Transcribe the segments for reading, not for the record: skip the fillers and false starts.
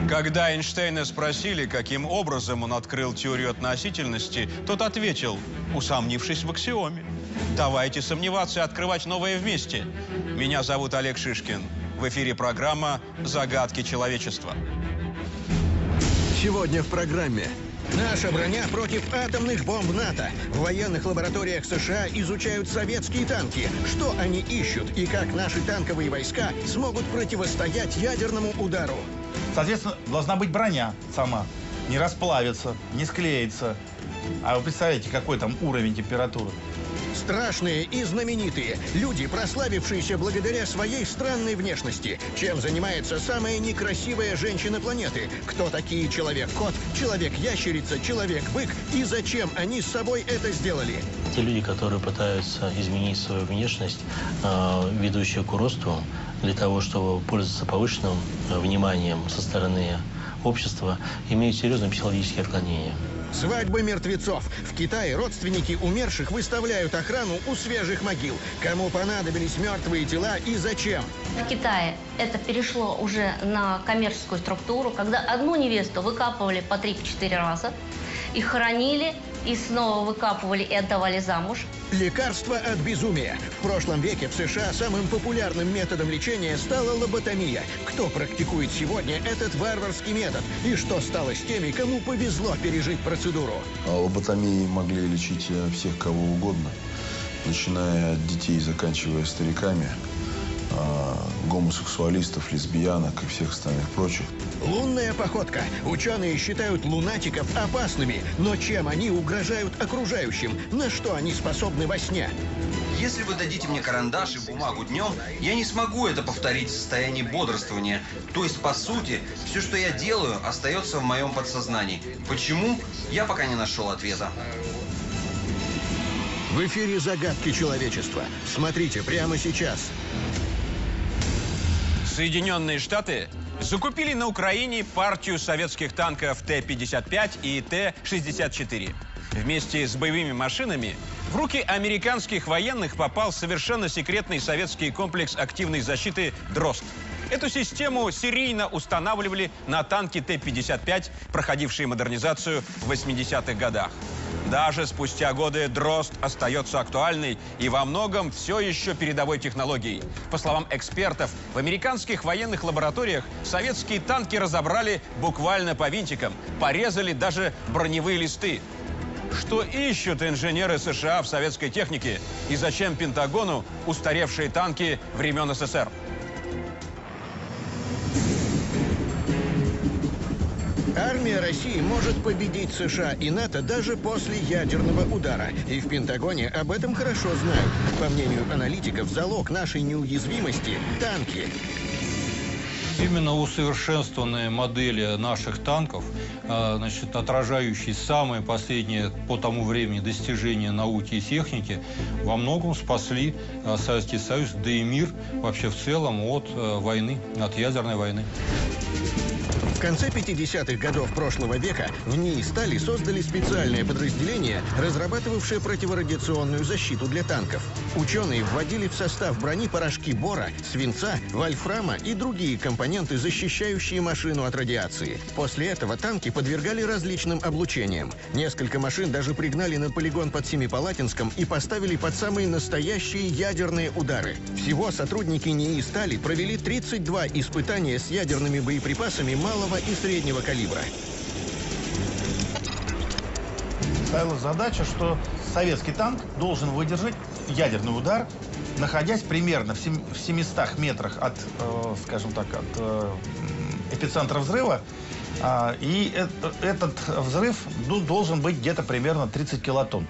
Когда Эйнштейна спросили, каким образом он открыл теорию относительности, тот ответил, усомнившись в аксиоме. Давайте сомневаться и открывать новое вместе. Меня зовут Олег Шишкин. В эфире программа «Загадки человечества». Сегодня в программе. Наша броня против атомных бомб НАТО. В военных лабораториях США изучают советские танки. Что они ищут и как наши танковые войска смогут противостоять ядерному удару. Соответственно, должна быть броня сама. Не расплавится, не склеится. А вы представляете, какой там уровень температуры? Страшные и знаменитые. Люди, прославившиеся благодаря своей странной внешности. Чем занимается самая некрасивая женщина планеты? Кто такие Человек-кот, Человек-ящерица, Человек-бык? И зачем они с собой это сделали? Те люди, которые пытаются изменить свою внешность, ведущую к росту, для того, чтобы пользоваться повышенным вниманием со стороны общества, имеют серьезные психологические отклонения. Свадьбы мертвецов. В Китае родственники умерших выставляют охрану у свежих могил. Кому понадобились мертвые тела и зачем? В Китае это перешло уже на коммерческую структуру, когда одну невесту выкапывали по 3-4 раза, их хоронили и снова выкапывали и отдавали замуж. Лекарство от безумия. В прошлом веке в США самым популярным методом лечения стала лоботомия. Кто практикует сегодня этот варварский метод? И что стало с теми, кому повезло пережить процедуру? Лоботомией могли лечить всех, кого угодно, начиная от детей и заканчивая стариками, гомосексуалистов, лесбиянок и всех остальных прочих. Лунная походка. Ученые считают лунатиков опасными. Но чем они угрожают окружающим? На что они способны во сне? Если вы дадите мне карандаш и бумагу днем, я не смогу это повторить в состоянии бодрствования. То есть, по сути, все, что я делаю, остается в моем подсознании. Почему? Я пока не нашел ответа. В эфире «Загадки человечества». Смотрите прямо сейчас. Соединенные Штаты закупили на Украине партию советских танков Т-55 и Т-64. Вместе с боевыми машинами в руки американских военных попал совершенно секретный советский комплекс активной защиты «Дрозд». Эту систему серийно устанавливали на танки Т-55, проходившие модернизацию в 80-х годах. Даже спустя годы «Дрозд» остается актуальной и во многом все еще передовой технологией. По словам экспертов, в американских военных лабораториях советские танки разобрали буквально по винтикам, порезали даже броневые листы. Что ищут инженеры США в советской технике и зачем Пентагону устаревшие танки времен СССР? Армия России может победить США и НАТО даже после ядерного удара. И в Пентагоне об этом хорошо знают. По мнению аналитиков, залог нашей неуязвимости – танки. Именно усовершенствованные модели наших танков, отражающие самые последние по тому времени достижения науки и техники, во многом спасли Советский Союз, да и мир вообще в целом от войны, от ядерной войны. В конце 50-х годов прошлого века в НИИ «Стали» создали специальное подразделение, разрабатывавшее противорадиационную защиту для танков. Ученые вводили в состав брони порошки бора, свинца, вольфрама и другие компоненты, защищающие машину от радиации. После этого танки подвергали различным облучениям. Несколько машин даже пригнали на полигон под Семипалатинском и поставили под самые настоящие ядерные удары. Всего сотрудники НИИ «Стали» провели 32 испытания с ядерными боеприпасами малого и среднего калибра. Ставилась задача, что советский танк должен выдержать ядерный удар, находясь примерно в 700 метрах от, скажем так, от эпицентра взрыва. И этот взрыв должен быть где-то примерно 30 килотонн.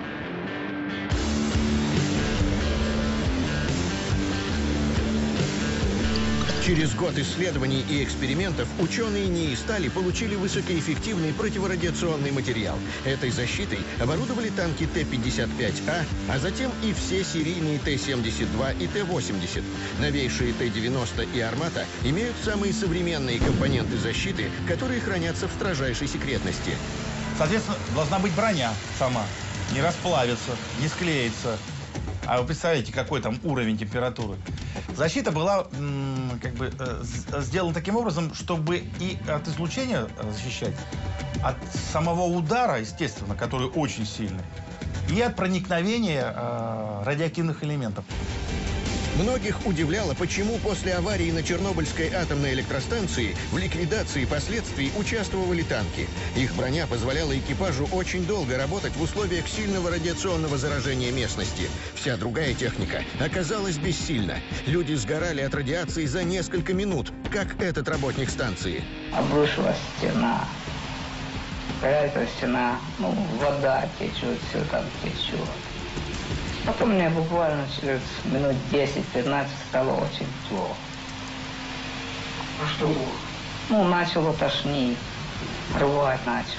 Через год исследований и экспериментов ученые НИИ «Стали» получили высокоэффективный противорадиационный материал. Этой защитой оборудовали танки Т-55А, а затем и все серийные Т-72 и Т-80. Новейшие Т-90 и «Армата» имеют самые современные компоненты защиты, которые хранятся в строжайшей секретности. Соответственно, должна быть броня сама. Не расплавится, не склеится. А вы представляете, какой там уровень температуры? Защита была сделана таким образом, чтобы и от излучения защищать, от самого удара, естественно, который очень сильный, и от проникновения радиоактивных элементов. Многих удивляло, почему после аварии на Чернобыльской атомной электростанции в ликвидации последствий участвовали танки. Их броня позволяла экипажу очень долго работать в условиях сильного радиационного заражения местности. Вся другая техника оказалась бессильна. Люди сгорали от радиации за несколько минут, как этот работник станции. Обрушилась стена. Эта стена, вода течет, все там течет. Потом мне буквально через минут 10-15 стало очень плохо. А что было? Начало тошнить, рвать начал.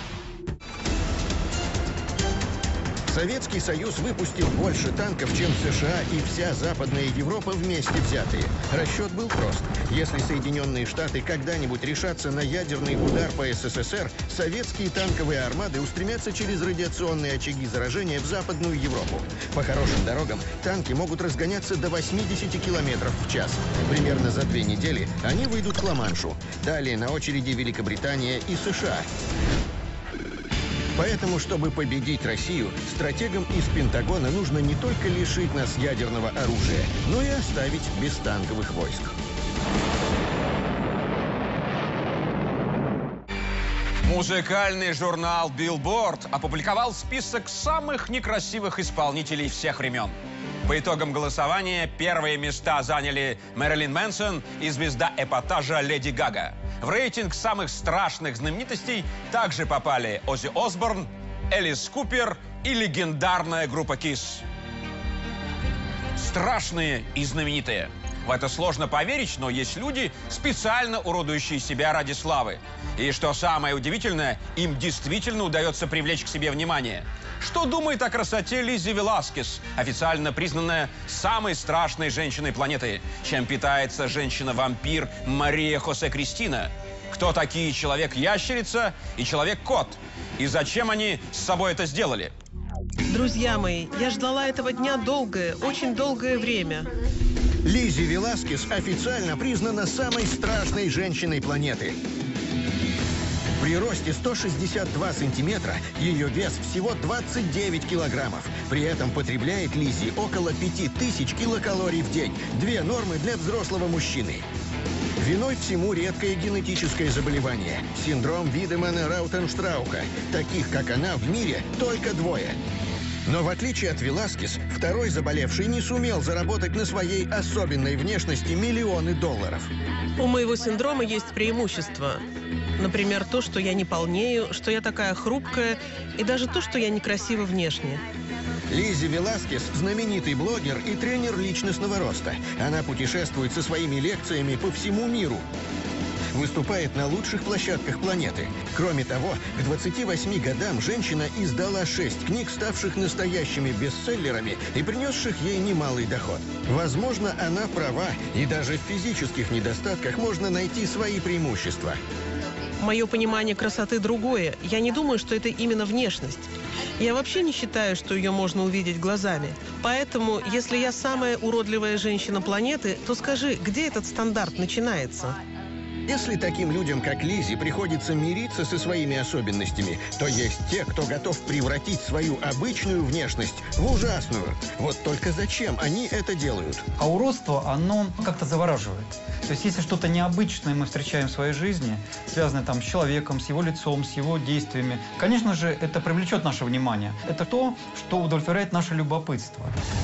Советский Союз выпустил больше танков, чем США и вся Западная Европа вместе взятые. Расчет был прост. Если Соединенные Штаты когда-нибудь решатся на ядерный удар по СССР, советские танковые армады устремятся через радиационные очаги заражения в Западную Европу. По хорошим дорогам танки могут разгоняться до 80 км в час. Примерно за 2 недели они выйдут к Ла-Маншу. Далее на очереди Великобритания и США. Поэтому, чтобы победить Россию, стратегам из Пентагона нужно не только лишить нас ядерного оружия, но и оставить без танковых войск. Музыкальный журнал Billboard опубликовал список самых некрасивых исполнителей всех времен. По итогам голосования первые места заняли Мэрилин Мэнсон и звезда эпатажа Леди Гага. В рейтинг самых страшных знаменитостей также попали Оззи Осборн, Элис Купер и легендарная группа Kiss. Страшные и знаменитые. В это сложно поверить, но есть люди, специально уродующие себя ради славы. И что самое удивительное, им действительно удается привлечь к себе внимание. Что думает о красоте Лиззи Веласкес, официально признанная самой страшной женщиной планеты? Чем питается женщина-вампир Мария Хосе Кристина? Кто такие Человек-ящерица и Человек-кот? И зачем они с собой это сделали? Друзья мои, я ждала этого дня долгое, очень долгое время. Лиззи Веласкес официально признана самой страшной женщиной планеты. При росте 162 сантиметра ее вес всего 29 килограммов. При этом потребляет Лиззи около 5000 килокалорий в день. 2 нормы для взрослого мужчины. Виной всему редкое генетическое заболевание – синдром Видемана-Раутенштрауха. Таких, как она, в мире только 2. Но в отличие от Веласкес, второй заболевший не сумел заработать на своей особенной внешности миллионы долларов. У моего синдрома есть преимущества. Например, то, что я не полнею, что я такая хрупкая, и даже то, что я некрасива внешне. Лиззи Веласкес – знаменитый блогер и тренер личностного роста. Она путешествует со своими лекциями по всему миру. Выступает на лучших площадках планеты. Кроме того, к 28 годам женщина издала 6 книг, ставших настоящими бестселлерами и принесших ей немалый доход. Возможно, она права, и даже в физических недостатках можно найти свои преимущества. Мое понимание красоты другое. Я не думаю, что это именно внешность. Я вообще не считаю, что ее можно увидеть глазами. Поэтому, если я самая уродливая женщина планеты, то скажи, где этот стандарт начинается? Если таким людям, как Лиззи, приходится мириться со своими особенностями, то есть те, кто готов превратить свою обычную внешность в ужасную. Вот только зачем они это делают? А уродство, оно как-то завораживает. То есть если что-то необычное мы встречаем в своей жизни, связанное там с человеком, с его лицом, с его действиями, конечно же, это привлечет наше внимание. Это то, что удовлетворяет наше любопытство.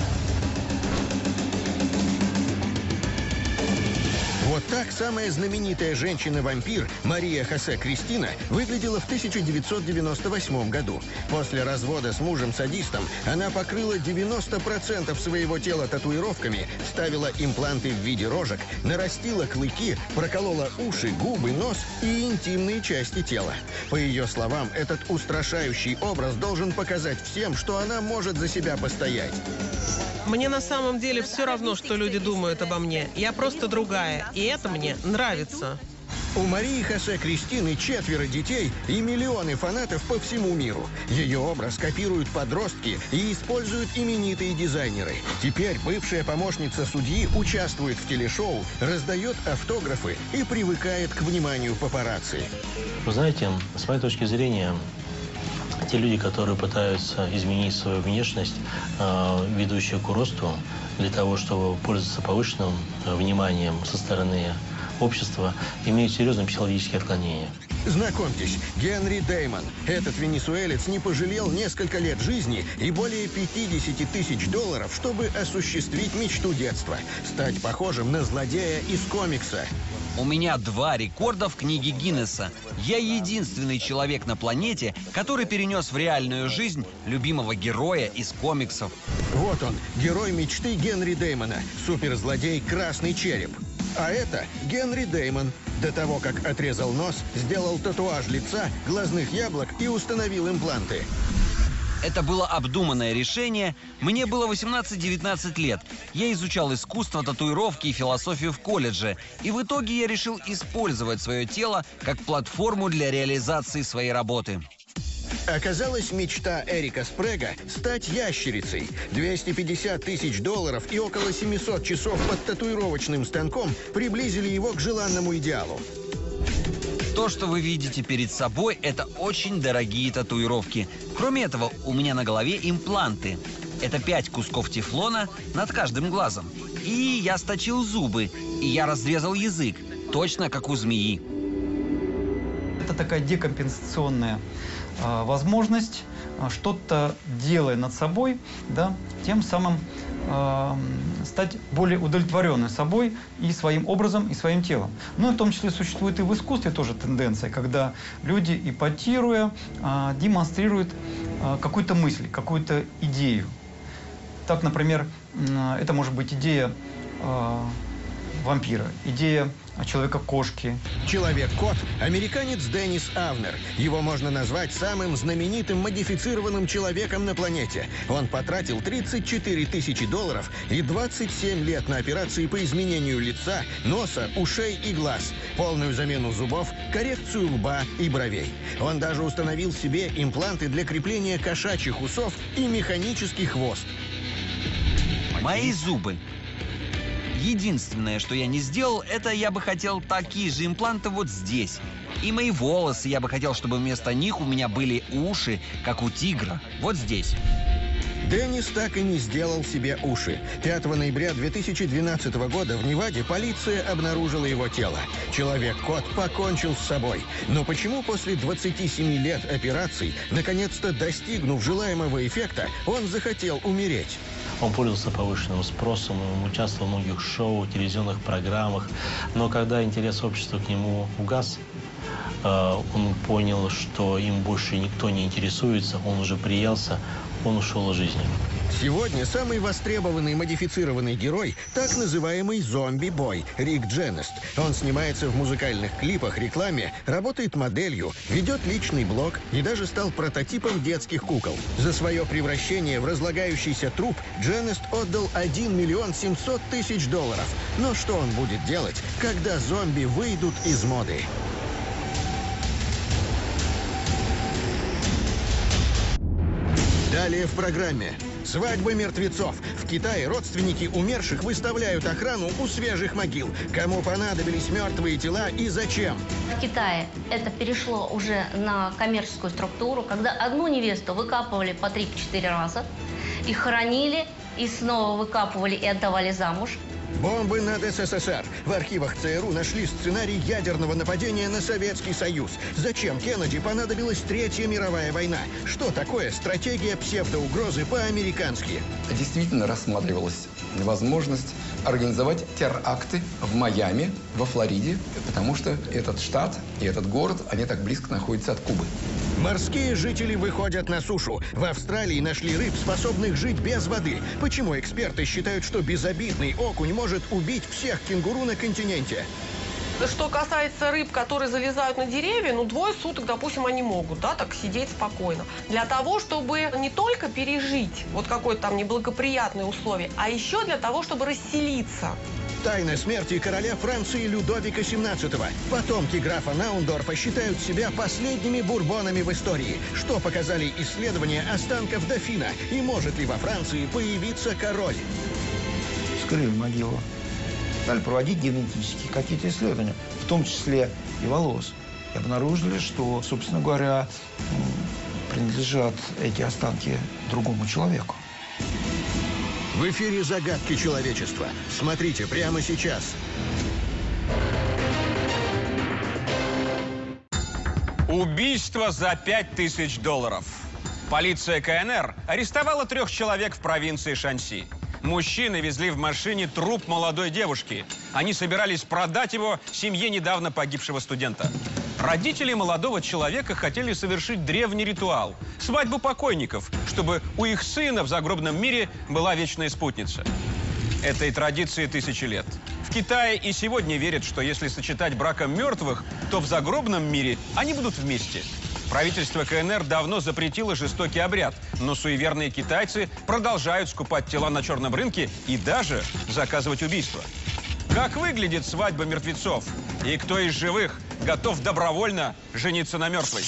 Вот так самая знаменитая женщина-вампир Мария Хосе Кристина выглядела в 1998 году. После развода с мужем-садистом она покрыла 90% своего тела татуировками, ставила импланты в виде рожек, нарастила клыки, проколола уши, губы, нос и интимные части тела. По ее словам, этот устрашающий образ должен показать всем, что она может за себя постоять. Мне на самом деле все равно, что люди думают обо мне. Я просто другая, и это мне нравится. У Марии Хосе Кристины 4 детей и миллионы фанатов по всему миру. Ее образ копируют подростки и используют именитые дизайнеры. Теперь бывшая помощница судьи участвует в телешоу, раздает автографы и привыкает к вниманию папарацци. Вы знаете, с моей точки зрения, те люди, которые пытаются изменить свою внешность, ведущую к росту, для того, чтобы пользоваться повышенным вниманием со стороны общества, имеют серьезные психологические отклонения. Знакомьтесь, Генри Деймон. Этот венесуэлец не пожалел несколько лет жизни и более 50 тысяч долларов, чтобы осуществить мечту детства – стать похожим на злодея из комикса. У меня 2 рекорда в книге Гиннесса. Я единственный человек на планете, который перенес в реальную жизнь любимого героя из комиксов. Вот он, герой мечты Генри Деймона, суперзлодей Красный Череп. А это Генри Деймон. До того, как отрезал нос, сделал татуаж лица, глазных яблок и установил импланты. Это было обдуманное решение. Мне было 18-19 лет. Я изучал искусство татуировки и философию в колледже. И в итоге я решил использовать свое тело как платформу для реализации своей работы. Оказалась мечта Эрика Спрега стать ящерицей. 250 тысяч долларов и около 700 часов под татуировочным станком приблизили его к желанному идеалу. То, что вы видите перед собой, это очень дорогие татуировки. Кроме этого, у меня на голове импланты. Это 5 кусков тефлона над каждым глазом. И я сточил зубы, и я разрезал язык, точно как у змеи. Это такая декомпенсационная возможность, что-то делая над собой, да, тем самым стать более удовлетворенным собой и своим образом, и своим телом. Ну, в том числе существует и в искусстве тоже тенденция, когда люди, эпатируя, демонстрируют какую-то мысль, какую-то идею. Так, например, это может быть идея вампира, идея Человека-кошки. Человек-кот – американец Деннис Авнер. Его можно назвать самым знаменитым модифицированным человеком на планете. Он потратил 34 тысячи долларов и 27 лет на операции по изменению лица, носа, ушей и глаз, полную замену зубов, коррекцию лба и бровей. Он даже установил себе импланты для крепления кошачьих усов и механический хвост. Мои зубы. Единственное, что я не сделал, это я бы хотел такие же импланты вот здесь. И мои волосы я бы хотел, чтобы вместо них у меня были уши, как у тигра, вот здесь. Деннис так и не сделал себе уши. 5 ноября 2012 года в Неваде полиция обнаружила его тело. Человек-кот покончил с собой. Но почему после 27 лет операций, наконец-то достигнув желаемого эффекта, он захотел умереть? Он пользовался повышенным спросом, он участвовал в многих шоу, телевизионных программах. Но когда интерес общества к нему угас, он понял, что им больше никто не интересуется, он уже приелся, он ушел из жизни. Сегодня самый востребованный модифицированный герой – так называемый зомби-бой Рик Дженнест. Он снимается в музыкальных клипах, рекламе, работает моделью, ведет личный блог и даже стал прототипом детских кукол. За свое превращение в разлагающийся труп Дженнест отдал 1 миллион 700 тысяч долларов. Но что он будет делать, когда зомби выйдут из моды? Далее в программе. Свадьба мертвецов. В Китае родственники умерших выставляют охрану у свежих могил. Кому понадобились мертвые тела и зачем? В Китае это перешло уже на коммерческую структуру, когда одну невесту выкапывали по 3-4 раза, и хоронили, и снова выкапывали и отдавали замуж. Бомбы над СССР. В архивах ЦРУ нашли сценарий ядерного нападения на Советский Союз. Зачем Кеннеди понадобилась Третья мировая война? Что такое стратегия псевдоугрозы по-американски? Действительно рассматривалась возможность организовать теракты в Майами, во Флориде, потому что этот штат и этот город, они так близко находятся от Кубы. Морские жители выходят на сушу. В Австралии нашли рыб, способных жить без воды. Почему эксперты считают, что безобидный окунь может убить всех кенгуру на континенте? Что касается рыб, которые залезают на деревья, 2 суток, допустим, они могут, да, так сидеть спокойно. Для того, чтобы не только пережить вот какое-то там неблагоприятное условие, а еще для того, чтобы расселиться. Тайна смерти короля Франции Людовика XVII. Потомки графа Наундорфа считают себя последними бурбонами в истории. Что показали исследования останков дофина? И может ли во Франции появиться король? Вскрыли могилу. Стали проводить генетические какие-то исследования, в том числе и волос. И обнаружили, что, собственно говоря, принадлежат эти останки другому человеку. В эфире «Загадки человечества». Смотрите прямо сейчас. Убийство за $5000. Полиция КНР арестовала 3 человек в провинции Шанси. Мужчины везли в машине труп молодой девушки. Они собирались продать его семье недавно погибшего студента. Родители молодого человека хотели совершить древний ритуал – свадьбу покойников, чтобы у их сына в загробном мире была вечная спутница. Этой традиции 1000 лет. В Китае и сегодня верят, что если сочетать браком мертвых, то в загробном мире они будут вместе. Правительство КНР давно запретило жестокий обряд, но суеверные китайцы продолжают скупать тела на черном рынке и даже заказывать убийства. Как выглядит свадьба мертвецов? И кто из живых готов добровольно жениться на мертвой?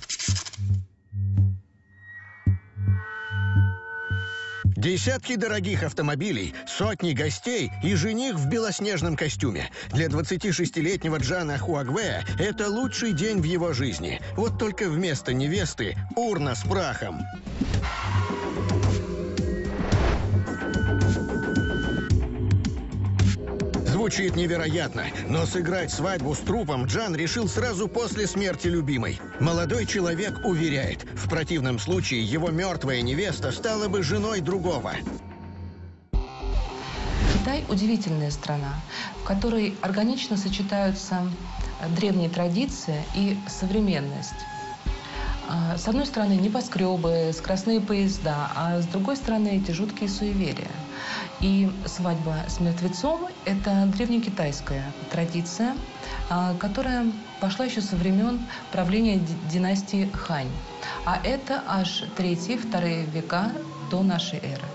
Десятки дорогих автомобилей, сотни гостей и жених в белоснежном костюме. Для 26-летнего Джана Хуагвея это лучший день в его жизни. Вот только вместо невесты урна с прахом. Звучит невероятно, но сыграть свадьбу с трупом Джан решил сразу после смерти любимой. Молодой человек уверяет, в противном случае его мертвая невеста стала бы женой другого. Китай – удивительная страна, в которой органично сочетаются древние традиции и современность. С одной стороны, небоскребы, скоростные поезда, а с другой стороны, эти жуткие суеверия. И свадьба с мертвецом – это древнекитайская традиция, которая пошла еще со времен правления династии Хань. А это аж 3-2 века до нашей эры.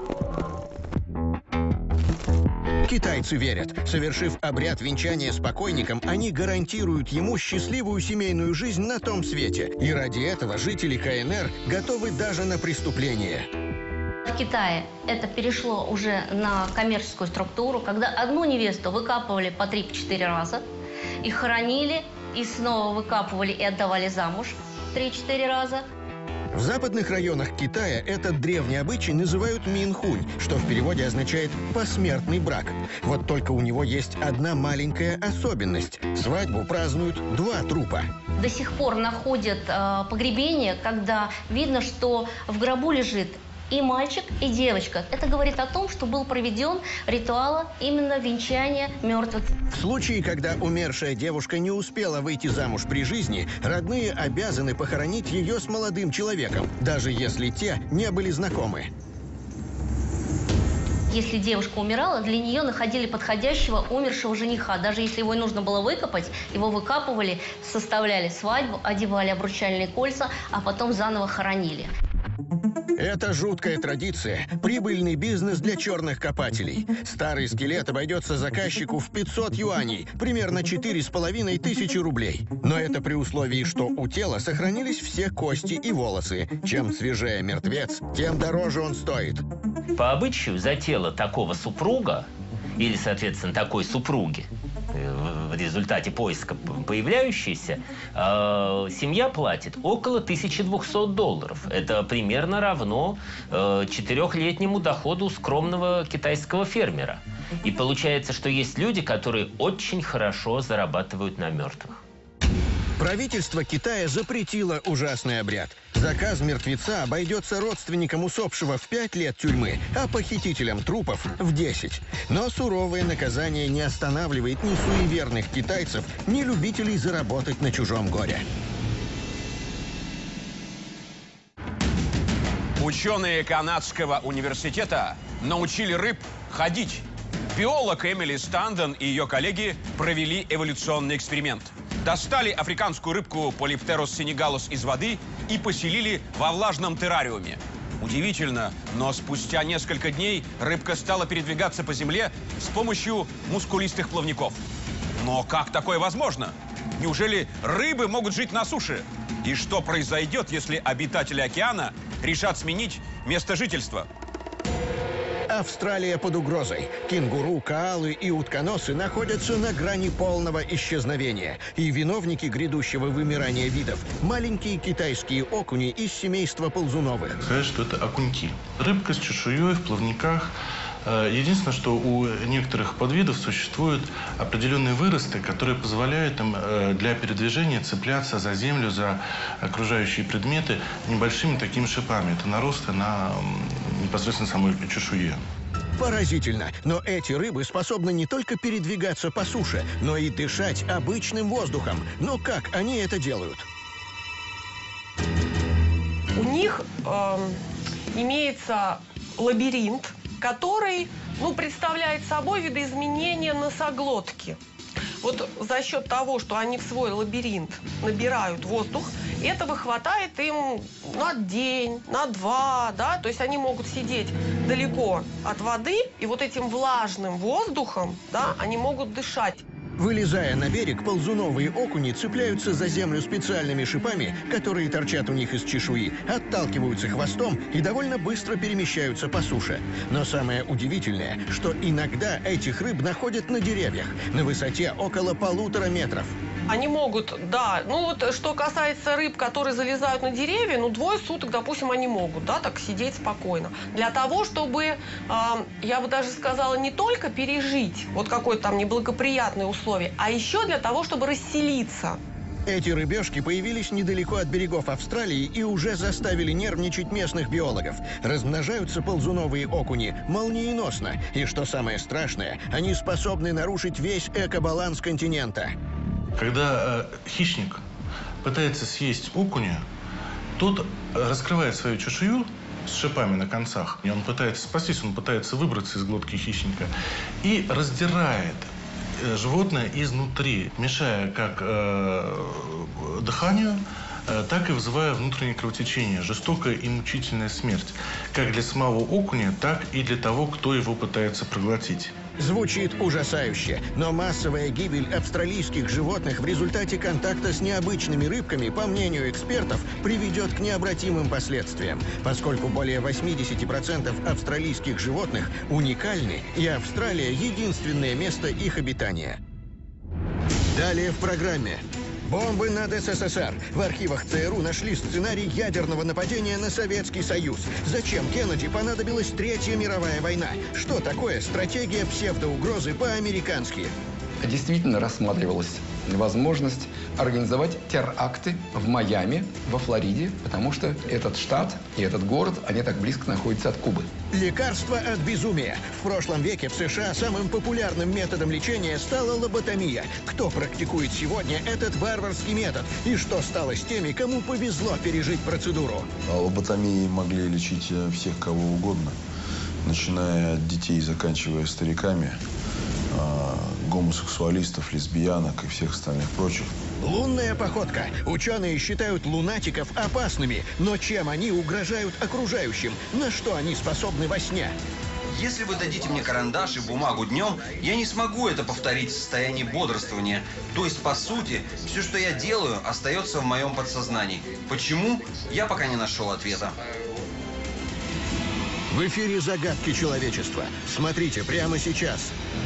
Китайцы верят, совершив обряд венчания с покойником, они гарантируют ему счастливую семейную жизнь на том свете. И ради этого жители КНР готовы даже на преступление. В Китае это перешло уже на коммерческую структуру, когда одну невесту выкапывали по 3-4 раза, и хоронили, и снова выкапывали и отдавали замуж 3-4 раза. В западных районах Китая этот древний обычай называют минхунь, что в переводе означает «посмертный брак». Вот только у него есть одна маленькая особенность. Свадьбу празднуют 2 трупа. До сих пор находят погребение, когда видно, что в гробу лежит и мальчик, и девочка. Это говорит о том, что был проведен ритуал именно венчания мертвых. В случае, когда умершая девушка не успела выйти замуж при жизни, родные обязаны похоронить ее с молодым человеком, даже если те не были знакомы. Если девушка умирала, для нее находили подходящего умершего жениха. Даже если его нужно было выкопать, его выкапывали, составляли свадьбу, одевали обручальные кольца, а потом заново хоронили. Это жуткая традиция, прибыльный бизнес для черных копателей. Старый скелет обойдется заказчику в 500 юаней, примерно 4500 рублей. Но это при условии, что у тела сохранились все кости и волосы. Чем свежее мертвец, тем дороже он стоит. По обычаю за тело такого супруга или, соответственно, такой супруги, в результате поиска появляющейся, семья платит около $1200. Это примерно равно 4-летнему доходу скромного китайского фермера. И получается, что есть люди, которые очень хорошо зарабатывают на мертвых. Правительство Китая запретило ужасный обряд. Заказ мертвеца обойдется родственникам усопшего в 5 лет тюрьмы, а похитителям трупов в 10. Но суровое наказание не останавливает ни суеверных китайцев, ни любителей заработать на чужом горе. Ученые канадского университета научили рыб ходить. Биолог Эмили Стандон и ее коллеги провели эволюционный эксперимент. Достали африканскую рыбку Polypterus senegalus из воды и поселили во влажном террариуме. Удивительно, но спустя несколько дней рыбка стала передвигаться по земле с помощью мускулистых плавников. Но как такое возможно? Неужели рыбы могут жить на суше? И что произойдет, если обитатели океана решат сменить место жительства? Австралия под угрозой. Кенгуру, коалы и утконосы находятся на грани полного исчезновения. И виновники грядущего вымирания видов – маленькие китайские окуни из семейства ползуновых. Сказать, что это окуньки. Рыбка с чешуей в плавниках. Единственное, что у некоторых подвидов существуют определенные выросты, которые позволяют им для передвижения цепляться за землю, за окружающие предметы небольшими такими шипами. Это наросты на непосредственно самой чешуе. Поразительно, но эти рыбы способны не только передвигаться по суше, но и дышать обычным воздухом. Но как они это делают? У них имеется лабиринт, который, представляет собой видоизменение носоглотки. Вот за счет того, что они в свой лабиринт набирают воздух, этого хватает им на день, на два, да, то есть они могут сидеть далеко от воды, и вот этим влажным воздухом, да, они могут дышать. Вылезая на берег, ползуновые окуни цепляются за землю специальными шипами, которые торчат у них из чешуи, отталкиваются хвостом и довольно быстро перемещаются по суше. Но самое удивительное, что иногда этих рыб находят на деревьях, на высоте около 1,5 метров. Они могут, да, что касается рыб, которые залезают на деревья, 2 суток, допустим, они могут, да, так сидеть спокойно. Для того, чтобы, я бы даже сказала, не только пережить вот какое-то там неблагоприятное условие, а еще для того, чтобы расселиться. Эти рыбешки появились недалеко от берегов Австралии и уже заставили нервничать местных биологов. Размножаются ползуновые окуни молниеносно. И что самое страшное, они способны нарушить весь экобаланс континента. Когда хищник пытается съесть окуня, тот раскрывает свою чешую с шипами на концах. И он пытается спастись, он пытается выбраться из глотки хищника и раздирает животное изнутри, мешая как дыханию, так и вызывая внутреннее кровотечение, жестокая и мучительная смерть, как для самого окуня, так и для того, кто его пытается проглотить. Звучит ужасающе, но массовая гибель австралийских животных в результате контакта с необычными рыбками, по мнению экспертов, приведет к необратимым последствиям, поскольку более 80% австралийских животных уникальны, и Австралия – единственное место их обитания. Далее в программе. Бомбы над СССР. В архивах ЦРУ нашли сценарий ядерного нападения на Советский Союз. Зачем Кеннеди понадобилась Третья мировая война? Что такое стратегия псевдоугрозы по-американски? Действительно рассматривалась возможность организовать теракты в Майами, во Флориде, потому что этот штат и этот город, они так близко находятся от Кубы. Лекарство от безумия. В прошлом веке в США самым популярным методом лечения стала лоботомия. Кто практикует сегодня этот варварский метод? И что стало с теми, кому повезло пережить процедуру? Лоботомией могли лечить всех, кого угодно, начиная от детей и заканчивая стариками, гомосексуалистов, лесбиянок и всех остальных прочих. Лунная походка. Ученые считают лунатиков опасными, но чем они угрожают окружающим? На что они способны во сне? Если вы дадите мне карандаш и бумагу днем, я не смогу это повторить в состоянии бодрствования. То есть, по сути, все, что я делаю, остается в моем подсознании. Почему? Я пока не нашел ответа. В эфире «Загадки человечества». Смотрите прямо сейчас.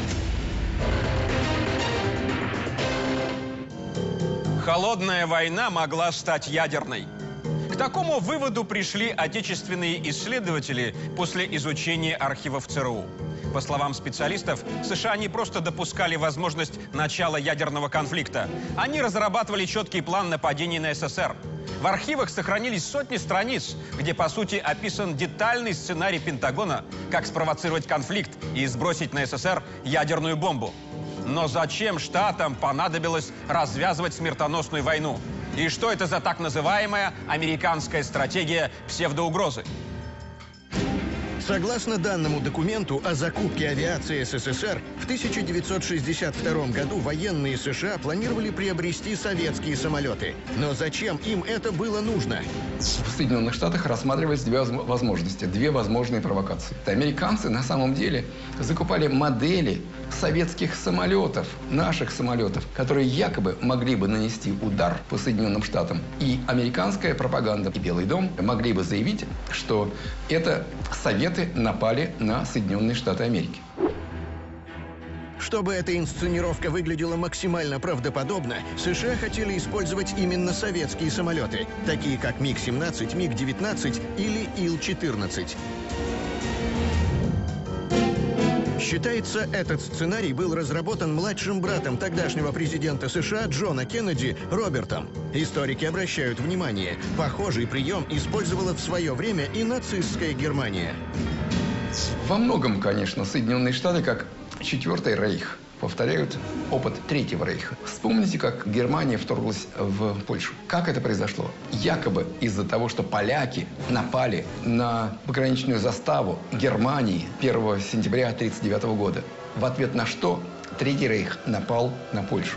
Холодная война могла стать ядерной. К такому выводу пришли отечественные исследователи после изучения архивов ЦРУ. По словам специалистов, США не просто допускали возможность начала ядерного конфликта. Они разрабатывали четкий план нападения на СССР. В архивах сохранились сотни страниц, где, по сути, описан детальный сценарий Пентагона, как спровоцировать конфликт и сбросить на СССР ядерную бомбу. Но зачем Штатам понадобилось развязывать смертоносную войну? И что это за так называемая американская стратегия псевдоугрозы? Согласно данному документу о закупке авиации СССР, в 1962 году военные США планировали приобрести советские самолеты. Но зачем им это было нужно? В Соединенных Штатах рассматривались две возможности, две возможные провокации. Американцы на самом деле закупали модели советских самолетов, наших самолетов, которые якобы могли бы нанести удар по Соединенным Штатам. И американская пропаганда и Белый дом могли бы заявить, что это Советы напали на Соединенные Штаты Америки. Чтобы эта инсценировка выглядела максимально правдоподобно, США хотели использовать именно советские самолеты, такие как МиГ-17, МиГ-19 или Ил-14. Считается, этот сценарий был разработан младшим братом тогдашнего президента США Джона Кеннеди Робертом. Историки обращают внимание, похожий прием использовала в свое время и нацистская Германия. Во многом, конечно, Соединенные Штаты, как Четвертый Рейх, повторяют опыт Третьего Рейха. Вспомните, как Германия вторглась в Польшу. Как это произошло? Якобы из-за того, что поляки напали на пограничную заставу Германии 1 сентября 1939 года. В ответ на что Третий Рейх напал на Польшу.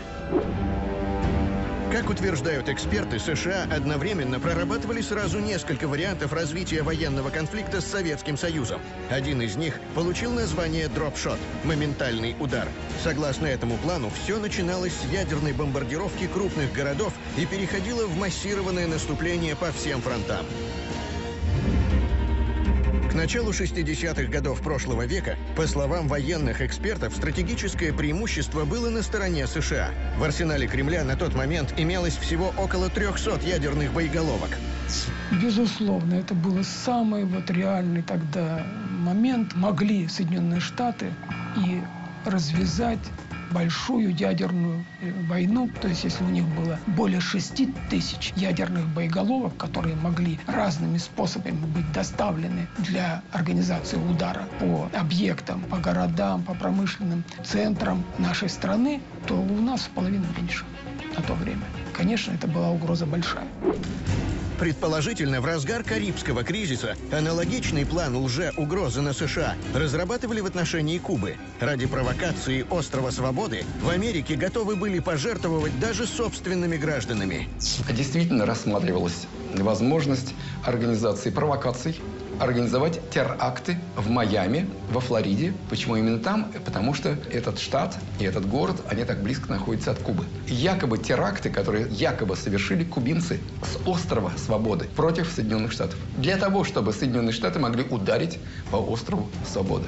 Как утверждают эксперты, США одновременно прорабатывали сразу несколько вариантов развития военного конфликта с Советским Союзом. Один из них получил название «дропшот» – моментальный удар. Согласно этому плану, все начиналось с ядерной бомбардировки крупных городов и переходило в массированное наступление по всем фронтам. К началу 60-х годов прошлого века, по словам военных экспертов, стратегическое преимущество было на стороне США. В арсенале Кремля на тот момент имелось всего около 300 ядерных боеголовок. Безусловно, это был самый реальный тогда момент. Могли Соединенные Штаты и развязать большую ядерную войну. То есть, если у них было более 6 тысяч ядерных боеголовок, которые могли разными способами быть доставлены для организации удара по объектам, по городам, по промышленным центрам нашей страны, то у нас в половину меньше на то время. Конечно, это была угроза большая. Предположительно, в разгар Карибского кризиса аналогичный план лже-угрозы на США разрабатывали в отношении Кубы. Ради провокации острова Свободы в Америке готовы были пожертвовать даже собственными гражданами. Действительно рассматривалась возможность организации провокаций, организовать теракты в Майами, во Флориде. Почему именно там? Потому что этот штат и этот город, они так близко находятся от Кубы. Якобы теракты, которые якобы совершили кубинцы с острова Свободы против Соединенных Штатов. Для того, чтобы Соединенные Штаты могли ударить по острову Свободы.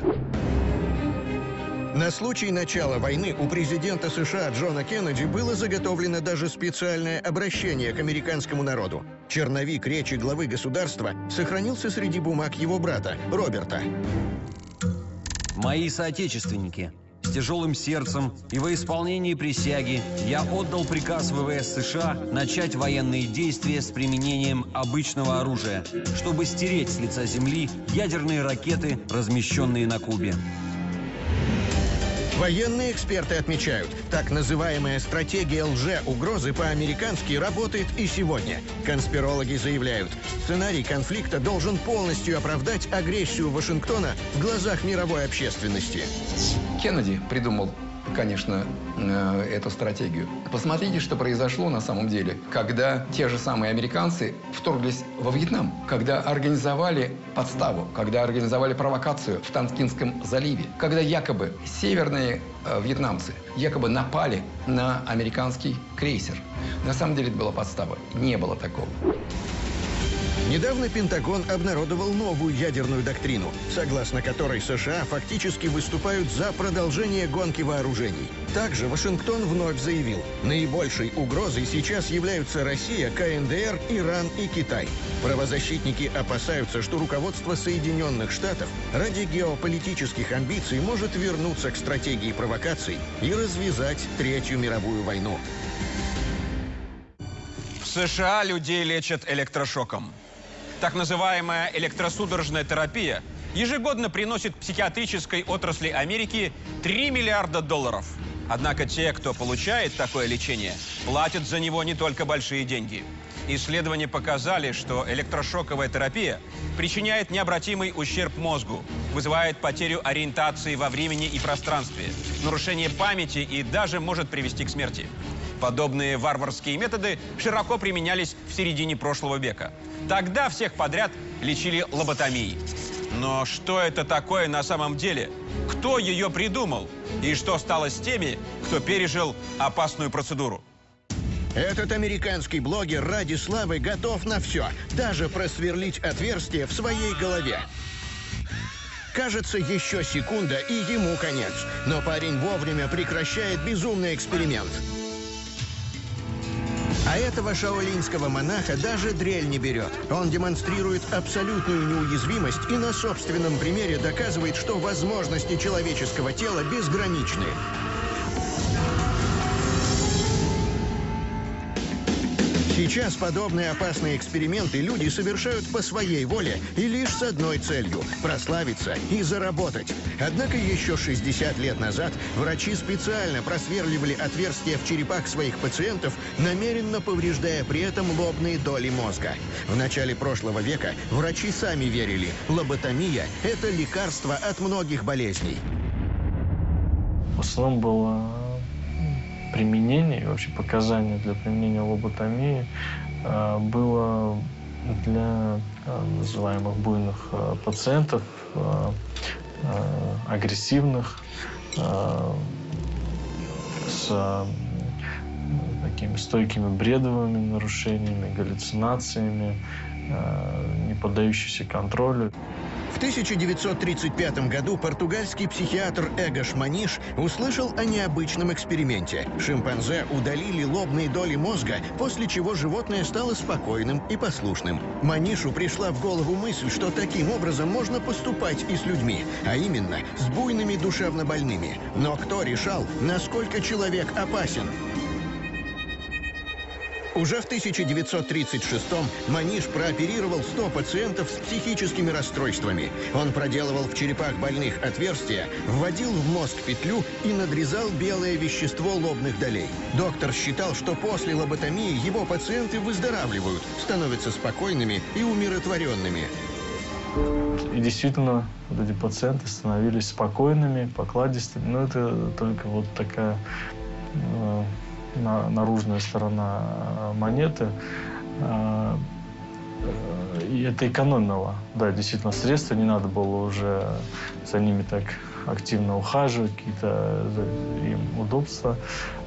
На случай начала войны у президента США Джона Кеннеди было заготовлено даже специальное обращение к американскому народу. Черновик речи главы государства сохранился среди бумаг его брата Роберта. Мои соотечественники, с тяжелым сердцем и во исполнении присяги я отдал приказ ВВС США начать военные действия с применением обычного оружия, чтобы стереть с лица земли ядерные ракеты, размещенные на Кубе. Военные эксперты отмечают, так называемая стратегия лже-угрозы по-американски работает и сегодня. Конспирологи заявляют, сценарий конфликта должен полностью оправдать агрессию Вашингтона в глазах мировой общественности. Кеннеди придумал, конечно, эту стратегию. Посмотрите, что произошло на самом деле, когда те же самые американцы вторглись во Вьетнам, когда организовали подставу, когда организовали провокацию в Тонкинском заливе, когда якобы северные вьетнамцы якобы напали на американский крейсер. На самом деле это была подстава. Не было такого. Недавно Пентагон обнародовал новую ядерную доктрину, согласно которой США фактически выступают за продолжение гонки вооружений. Также Вашингтон вновь заявил, наибольшей угрозой сейчас являются Россия, КНДР, Иран и Китай. Правозащитники опасаются, что руководство Соединенных Штатов ради геополитических амбиций может вернуться к стратегии провокаций и развязать Третью мировую войну. В США людей лечат электрошоком. Так называемая электросудорожная терапия ежегодно приносит психиатрической отрасли Америки $3 миллиарда. Однако те, кто получает такое лечение, платят за него не только большие деньги. Исследования показали, что электрошоковая терапия причиняет необратимый ущерб мозгу, вызывает потерю ориентации во времени и пространстве, нарушение памяти и даже может привести к смерти. Подобные варварские методы широко применялись в середине прошлого века. Тогда всех подряд лечили лоботомией. Но что это такое на самом деле? Кто ее придумал? И что стало с теми, кто пережил опасную процедуру? Этот американский блогер ради славы готов на все, даже просверлить отверстие в своей голове. Кажется, еще секунда, и ему конец. Но парень вовремя прекращает безумный эксперимент. А этого шаолиньского монаха даже дрель не берет. Он демонстрирует абсолютную неуязвимость и на собственном примере доказывает, что возможности человеческого тела безграничны. Сейчас подобные опасные эксперименты люди совершают по своей воле и лишь с одной целью – прославиться и заработать. Однако еще 60 лет назад врачи специально просверливали отверстия в черепах своих пациентов, намеренно повреждая при этом лобные доли мозга. В начале прошлого века врачи сами верили – лоботомия – это лекарство от многих болезней. В основном было применение и вообще показания для применения лоботомии было для называемых буйных пациентов, агрессивных, с такими стойкими бредовыми нарушениями, галлюцинациями, не поддающимися контролю. В 1935 году португальский психиатр Эгош Маниш услышал о необычном эксперименте. Шимпанзе удалили лобные доли мозга, после чего животное стало спокойным и послушным. Манишу пришла в голову мысль, что таким образом можно поступать и с людьми, а именно с буйными душевнобольными. Но кто решал, насколько человек опасен? Уже в 1936-м Маниш прооперировал 100 пациентов с психическими расстройствами. Он проделывал в черепах больных отверстия, вводил в мозг петлю и надрезал белое вещество лобных долей. Доктор считал, что после лоботомии его пациенты выздоравливают, становятся спокойными и умиротворенными. И действительно, вот эти пациенты становились спокойными, покладистыми. Но это только вот такая наружная сторона монеты. И это экономило. Да, действительно, средства, не надо было уже за ними так активно ухаживать, какие-то им удобства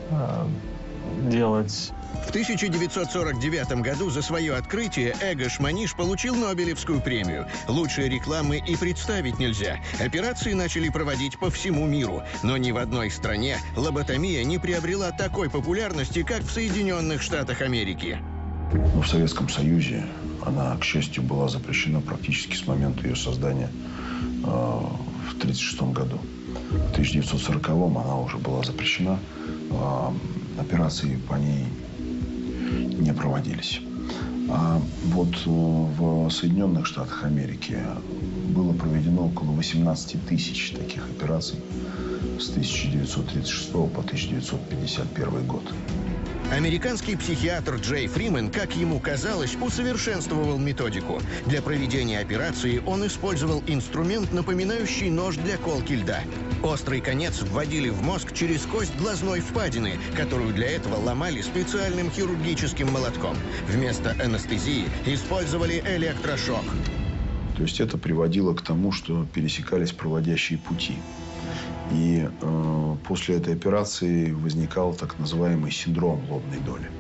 делать. В 1949 году за свое открытие Эгош Маниш получил Нобелевскую премию. Лучшей рекламы и представить нельзя. Операции начали проводить по всему миру. Но ни в одной стране лоботомия не приобрела такой популярности, как в Соединенных Штатах Америки. В Советском Союзе она, к счастью, была запрещена практически с момента ее создания в 1936 году. В 1940-м она уже была запрещена. Операции по ней не проводились. А вот в Соединенных Штатах Америки было проведено около 18 тысяч таких операций с 1936 по 1951 год. Американский психиатр Джей Фримен, как ему казалось, усовершенствовал методику. Для проведения операции он использовал инструмент, напоминающий нож для колки льда. Острый конец вводили в мозг через кость глазной впадины, которую для этого ломали специальным хирургическим молотком. Вместо анестезии использовали электрошок. То есть это приводило к тому, что пересекались проводящие пути. И после этой операции возникал так называемый синдром лобной доли.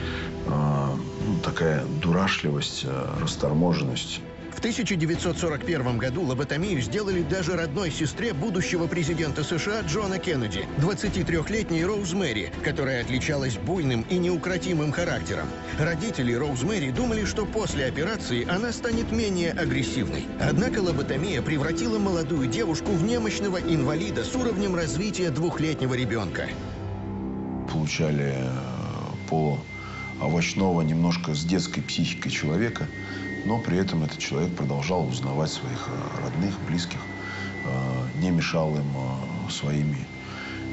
Такая дурашливость, расторможенность. В 1941 году лоботомию сделали даже родной сестре будущего президента США Джона Кеннеди, 23-летней Роуз Мэри, которая отличалась буйным и неукротимым характером. Родители Роуз Мэри думали, что после операции она станет менее агрессивной. Однако лоботомия превратила молодую девушку в немощного инвалида с уровнем развития 2-летнего ребенка. Получали полуовощного, немножко с детской психикой человека, но при этом этот человек продолжал узнавать своих родных, близких, не мешал им своими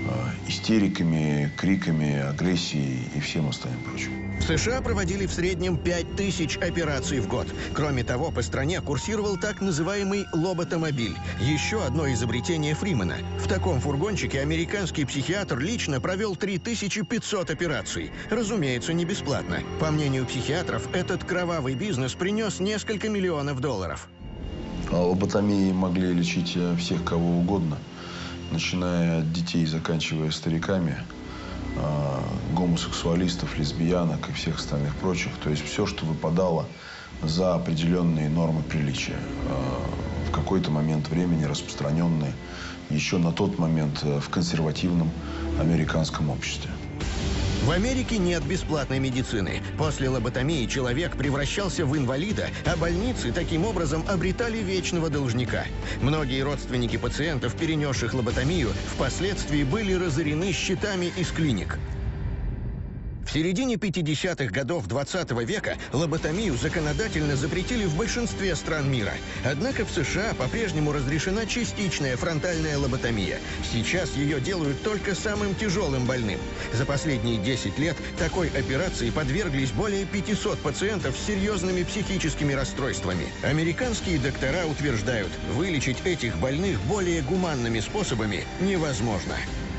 истериками, криками, агрессией и всем остальным прочим. В США проводили в среднем 5000 операций в год. Кроме того, по стране курсировал так называемый лоботомобиль, еще одно изобретение Фримена. В таком фургончике американский психиатр лично провел 3500 операций. Разумеется, не бесплатно. По мнению психиатров, этот кровавый бизнес принес несколько миллионов долларов. Лоботомией могли лечить всех, кого угодно, начиная от детей, заканчивая стариками, гомосексуалистов, лесбиянок и всех остальных прочих. То есть все, что выпадало за определенные нормы приличия, в какой-то момент времени распространенные еще на тот момент в консервативном американском обществе. В Америке нет бесплатной медицины. После лоботомии человек превращался в инвалида, а больницы таким образом обретали вечного должника. Многие родственники пациентов, перенесших лоботомию, впоследствии были разорены счетами из клиник. В середине 50-х годов 20 века лоботомию законодательно запретили в большинстве стран мира. Однако в США по-прежнему разрешена частичная фронтальная лоботомия. Сейчас ее делают только самым тяжелым больным. За последние 10 лет такой операции подверглись более 500 пациентов с серьезными психическими расстройствами. Американские доктора утверждают, вылечить этих больных более гуманными способами невозможно.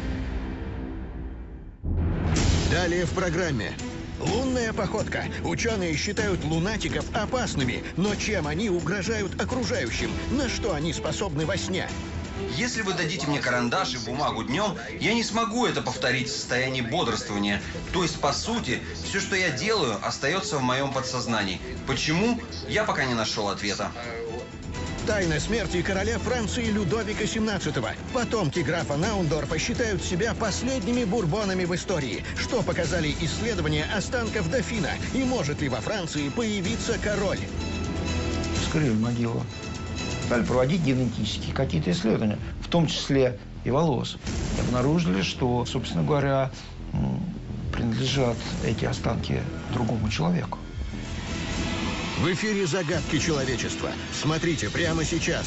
Далее в программе. Лунная походка. Ученые считают лунатиков опасными, но чем они угрожают окружающим? На что они способны во сне? Если вы дадите мне карандаш и бумагу днем, я не смогу это повторить в состоянии бодрствования. То есть, по сути, все, что я делаю, остается в моем подсознании. Почему? Я пока не нашел ответа. Тайна смерти короля Франции Людовика XVII. Потомки графа Наундорфа считают себя последними бурбонами в истории, что показали исследования останков дофина. И может ли во Франции появиться король? Вскрыли могилу. Стали проводить генетические какие-то исследования, в том числе и волос. И обнаружили, что, собственно говоря, принадлежат эти останки другому человеку. В эфире «Загадки человечества». Смотрите прямо сейчас.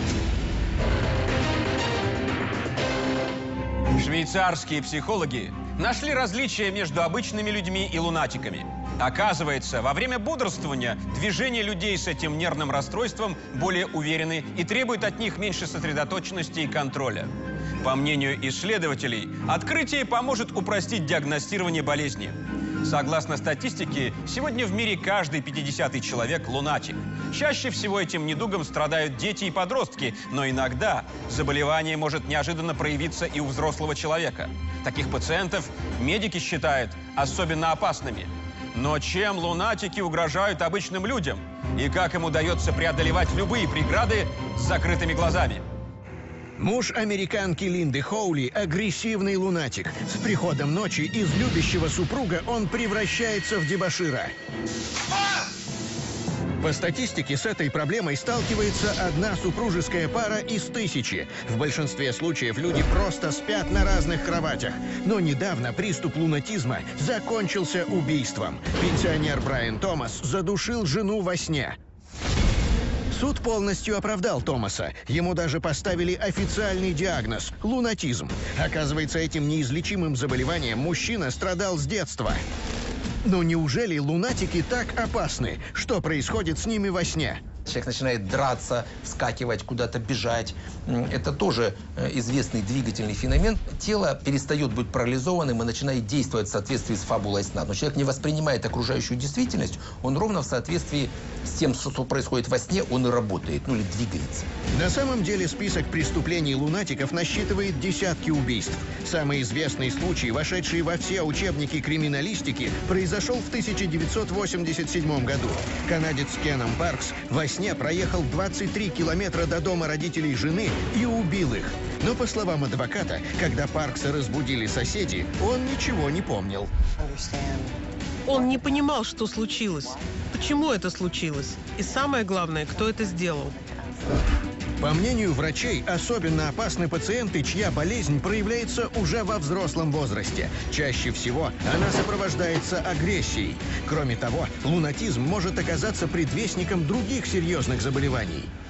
Швейцарские психологи нашли различия между обычными людьми и лунатиками. Оказывается, во время бодрствования движения людей с этим нервным расстройством более уверены и требуют от них меньше сосредоточенности и контроля. По мнению исследователей, открытие поможет упростить диагностирование болезни. Согласно статистике, сегодня в мире каждый 50-й человек – лунатик. Чаще всего этим недугом страдают дети и подростки, но иногда заболевание может неожиданно проявиться и у взрослого человека. Таких пациентов медики считают особенно опасными. Но чем лунатики угрожают обычным людям? И как им удается преодолевать любые преграды с закрытыми глазами? Муж американки Линды Хоули – агрессивный лунатик. С приходом ночи из любящего супруга он превращается в дебошира. По статистике, с этой проблемой сталкивается одна супружеская пара из 1000. В большинстве случаев люди просто спят на разных кроватях. Но недавно приступ лунатизма закончился убийством. Пенсионер Брайан Томас задушил жену во сне. Суд полностью оправдал Томаса. Ему даже поставили официальный диагноз – лунатизм. Оказывается, этим неизлечимым заболеванием мужчина страдал с детства. Но неужели лунатики так опасны? Что происходит с ними во сне? Человек начинает драться, вскакивать, куда-то бежать. Это тоже известный двигательный феномен. Тело перестает быть парализованным и начинает действовать в соответствии с фабулой сна. Но человек не воспринимает окружающую действительность, он ровно в соответствии с тем, что происходит во сне, он и работает, ну или двигается. На самом деле список преступлений лунатиков насчитывает десятки убийств. Самый известный случай, вошедший во все учебники криминалистики, произошел в 1987 году. Канадец Кеннон Паркс во сне проехал 23 километра до дома родителей жены и убил их. Но, по словам адвоката, когда Паркса разбудили соседи, он ничего не помнил. Он не понимал, что случилось, почему это случилось, и самое главное, кто это сделал. По мнению врачей, особенно опасны пациенты, чья болезнь проявляется уже во взрослом возрасте. Чаще всего она сопровождается агрессией. Кроме того, лунатизм может оказаться предвестником других серьезных заболеваний.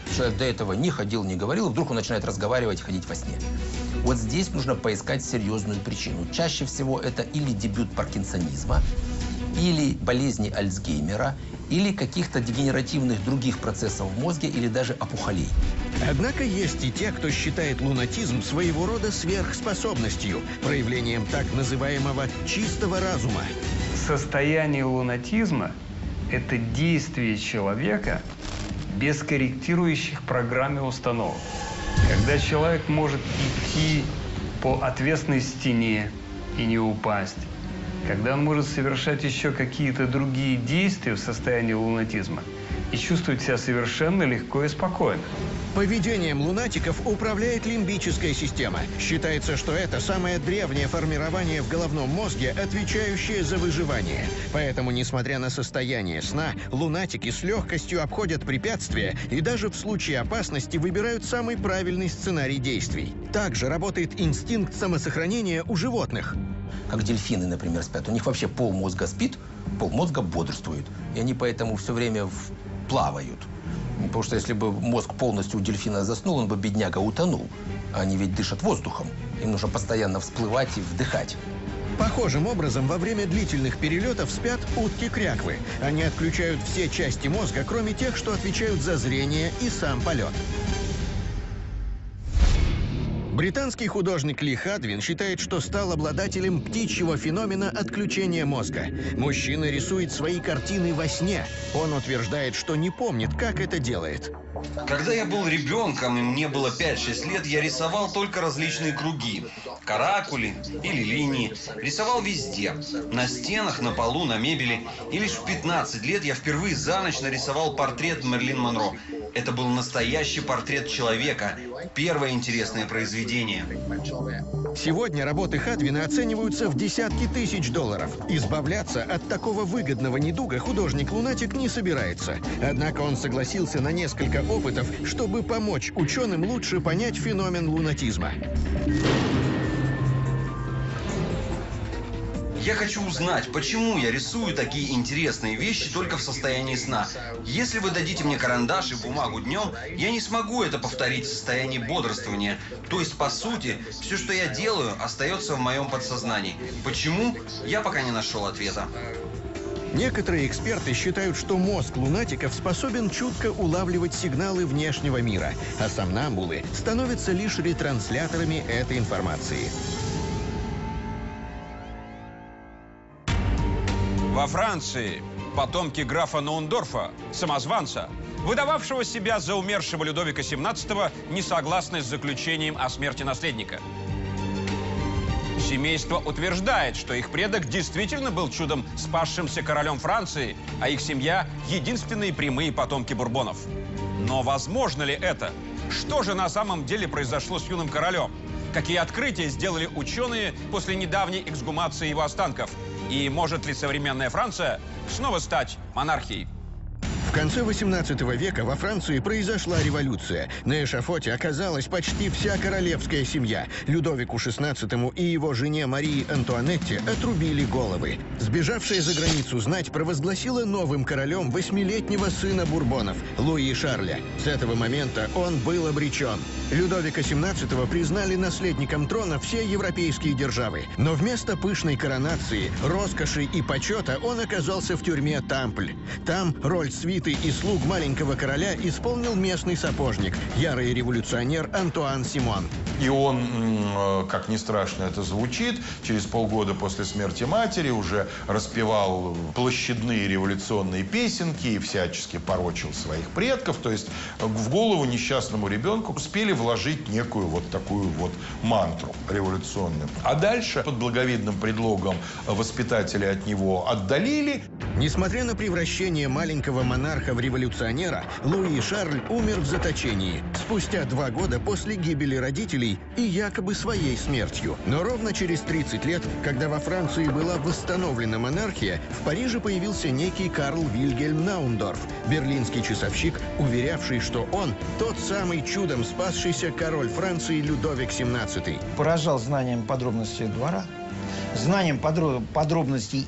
Человек до этого не ходил, не говорил, и вдруг он начинает разговаривать, ходить во сне. Вот здесь нужно поискать серьезную причину. Чаще всего это или дебют паркинсонизма, или болезни Альцгеймера, или каких-то дегенеративных других процессов в мозге, или даже опухолей. Однако есть и те, кто считает лунатизм своего рода сверхспособностью, проявлением так называемого чистого разума. Состояние лунатизма – это действие человека без корректирующих программе установок. Когда человек может идти по отвесной стене и не упасть, когда он может совершать еще какие-то другие действия в состоянии лунатизма и чувствовать себя совершенно легко и спокойно. Поведением лунатиков управляет лимбическая система. Считается, что это самое древнее формирование в головном мозге, отвечающее за выживание. Поэтому, несмотря на состояние сна, лунатики с легкостью обходят препятствия и даже в случае опасности выбирают самый правильный сценарий действий. Также работает инстинкт самосохранения у животных. Как дельфины, например, спят. У них вообще полмозга спит, полмозга бодрствует. И они поэтому все время плавают. Потому что если бы мозг полностью у дельфина заснул, он бы, бедняга, утонул. А они ведь дышат воздухом. Им нужно постоянно всплывать и вдыхать. Похожим образом во время длительных перелетов спят утки-кряквы. Они отключают все части мозга, кроме тех, что отвечают за зрение и сам полет. Британский художник Ли Хадвин считает, что стал обладателем птичьего феномена отключения мозга. Мужчина рисует свои картины во сне. Он утверждает, что не помнит, как это делает. Когда я был ребенком, и мне было 5-6 лет, я рисовал только различные круги. Каракули или линии. Рисовал везде. На стенах, на полу, на мебели. И лишь в 15 лет я впервые за ночь нарисовал портрет Мэрилин Монро. Это был настоящий портрет человека. Первое интересное произведение. Сегодня работы Хадвина оцениваются в десятки тысяч долларов. Избавляться от такого выгодного недуга художник-лунатик не собирается. Однако он согласился на несколько опытов, чтобы помочь ученым лучше понять феномен лунатизма. Я хочу узнать, почему я рисую такие интересные вещи только в состоянии сна. Если вы дадите мне карандаш и бумагу днем, я не смогу это повторить в состоянии бодрствования. То есть, по сути, все, что я делаю, остается в моем подсознании. Почему? Я пока не нашел ответа. Некоторые эксперты считают, что мозг лунатиков способен чутко улавливать сигналы внешнего мира, а сомнамбулы становятся лишь ретрансляторами этой информации. Во Франции потомки графа Наундорфа, самозванца, выдававшего себя за умершего Людовика XVII, не согласны с заключением о смерти наследника. Семейство утверждает, что их предок действительно был чудом спасшимся королем Франции, а их семья – единственные прямые потомки бурбонов. Но возможно ли это? Что же на самом деле произошло с юным королем? Какие открытия сделали ученые после недавней эксгумации его останков? И может ли современная Франция снова стать монархией? В конце 18 века во Франции произошла революция. На эшафоте оказалась почти вся королевская семья. Людовику XVI и его жене Марии Антуанетте отрубили головы. Сбежавшая за границу знать провозгласила новым королем 8-летнего сына Бурбонов, Луи Шарля. С этого момента он был обречен. Людовика XVII признали наследником трона все европейские державы. Но вместо пышной коронации, роскоши и почета он оказался в тюрьме Тампль. Там роль свиты и слуг маленького короля исполнил местный сапожник, ярый революционер Антуан Симон. И он, как ни страшно это звучит, через полгода после смерти матери уже распевал площадные революционные песенки и всячески порочил своих предков. То есть в голову несчастному ребенку успели вложить некую вот такую вот мантру революционную. А дальше под благовидным предлогом воспитатели от него отдалили. Несмотря на превращение маленького монарха в революционера, Луи Шарль умер в заточении спустя 2 года после гибели родителей и якобы своей смертью. Но ровно через 30 лет, когда во Франции была восстановлена монархия, в Париже появился некий Карл Вильгельм Наундорф, берлинский часовщик, уверявший, что он тот самый чудом спасшийся король Франции Людовик XVII. Поражал знанием подробностей двора, знанием подробностей, в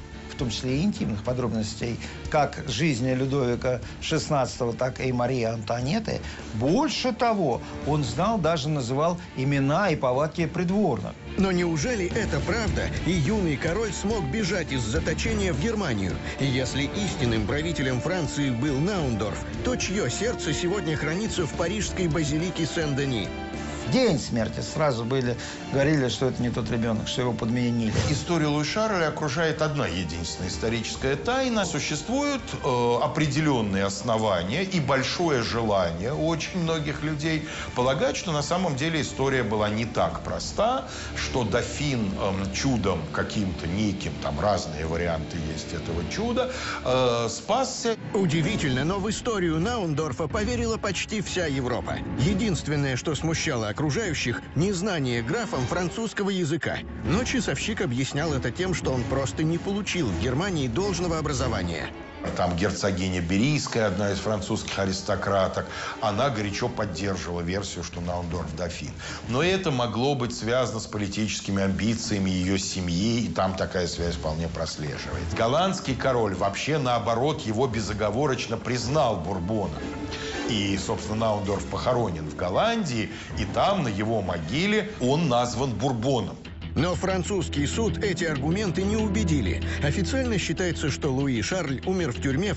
том числе и интимных подробностей, как жизни Людовика XVI, так и Марии Антуанетты. Больше того, он знал, даже называл имена и повадки придворных. Но неужели это правда, и юный король смог бежать из заточения в Германию? И если истинным правителем Франции был Наундорф, то чье сердце сегодня хранится в парижской базилике Сен-Дени? День смерти сразу говорили, что это не тот ребенок, что его подменили. Историю Луи Шарля окружает одна единственная историческая тайна. Существуют определенные основания и большое желание у очень многих людей полагать, что на самом деле история была не так проста, что дофин чудом каким-то неким, там разные варианты есть этого чуда, спасся. Удивительно, но в историю Наундорфа поверила почти вся Европа. Единственное, что смущало окружающих, незнание графом французского языка. Но часовщик объяснял это тем, что он просто не получил в Германии должного образования. Там герцогиня Берийская, одна из французских аристократок, она горячо поддерживала версию, что Наундорф дофин. Но это могло быть связано с политическими амбициями ее семьи, и там такая связь вполне прослеживается. Голландский король вообще, наоборот, его безоговорочно признал Бурбона. И, собственно, Наундорф похоронен в Голландии, и там, на его могиле, он назван Бурбоном. Но французский суд эти аргументы не убедили. Официально считается, что Луи Шарль умер в тюрьме в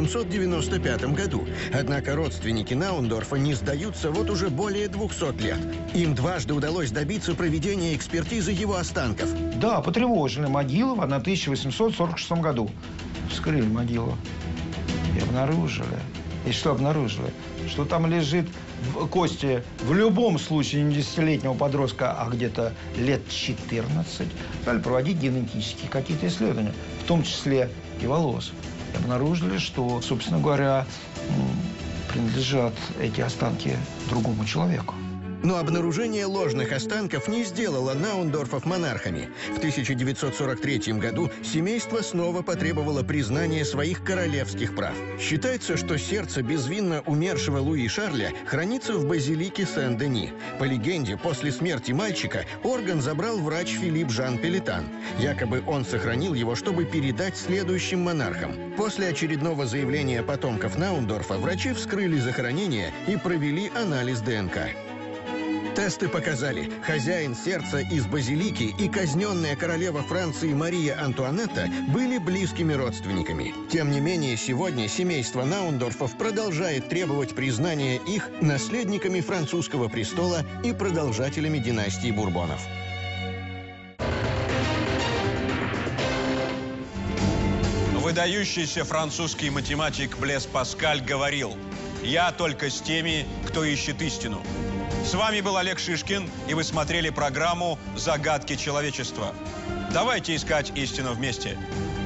1795 году. Однако родственники Наундорфа не сдаются вот уже более 200 лет. Им дважды удалось добиться проведения экспертизы его останков. Да, потревожили могилу в 1846 году. Вскрыли могилу и обнаружили. И что обнаружили? Что там лежит кости в любом случае не 10-летнего подростка, а где-то лет 14. Стали проводить генетические какие-то исследования, в том числе и волос. И обнаружили, что, собственно говоря, принадлежат эти останки другому человеку. Но обнаружение ложных останков не сделало Наундорфов монархами. В 1943 году семейство снова потребовало признания своих королевских прав. Считается, что сердце безвинно умершего Луи Шарля хранится в базилике Сен-Дени. По легенде, после смерти мальчика орган забрал врач Филипп Жан Пелетан. Якобы он сохранил его, чтобы передать следующим монархам. После очередного заявления потомков Наундорфа врачи вскрыли захоронение и провели анализ ДНК. Тесты показали, хозяин сердца из базилики и казненная королева Франции Мария Антуанетта были близкими родственниками. Тем не менее, сегодня семейство Наундорфов продолжает требовать признания их наследниками французского престола и продолжателями династии Бурбонов. Выдающийся французский математик Блез Паскаль говорил: «Я только с теми, кто ищет истину». С вами был Олег Шишкин, и вы смотрели программу «Загадки человечества». Давайте искать истину вместе.